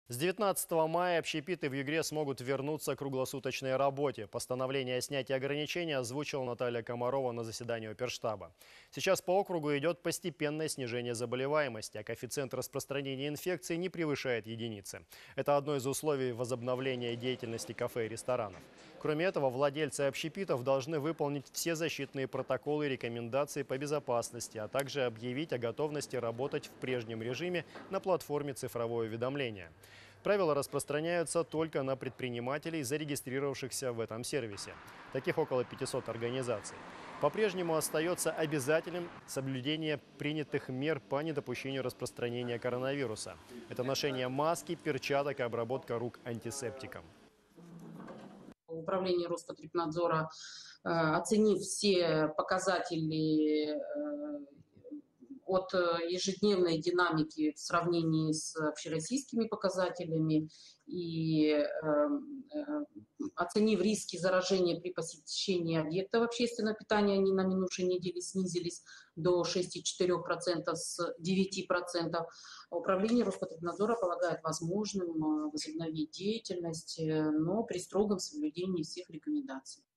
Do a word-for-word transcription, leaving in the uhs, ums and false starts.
С девятнадцатого мая общепиты в Югре смогут вернуться к круглосуточной работе. Постановление о снятии ограничений озвучила Наталья Комарова на заседании оперштаба. Сейчас по округу идет постепенное снижение заболеваемости, а коэффициент распространения инфекции не превышает единицы. Это одно из условий возобновления деятельности кафе и ресторанов. Кроме этого, владельцы общепитов должны выполнить все защитные протоколы и рекомендации по безопасности, а также объявить о готовности работать в прежнем режиме на платформе «Цифровое уведомление». Правила распространяются только на предпринимателей, зарегистрировавшихся в этом сервисе. Таких около пятисот организаций. По-прежнему остается обязательным соблюдение принятых мер по недопущению распространения коронавируса. Это ношение маски, перчаток и обработка рук антисептиком. Управление Роспотребнадзора, оценив все показатели от ежедневной динамики в сравнении с общероссийскими показателями и оценив риски заражения при посещении объектов общественного питания, они на минувшей неделе снизились до шести целых четырёх десятых процента с девяти процентов. Управление Роспотребнадзора полагает возможным возобновить деятельность, но при строгом соблюдении всех рекомендаций.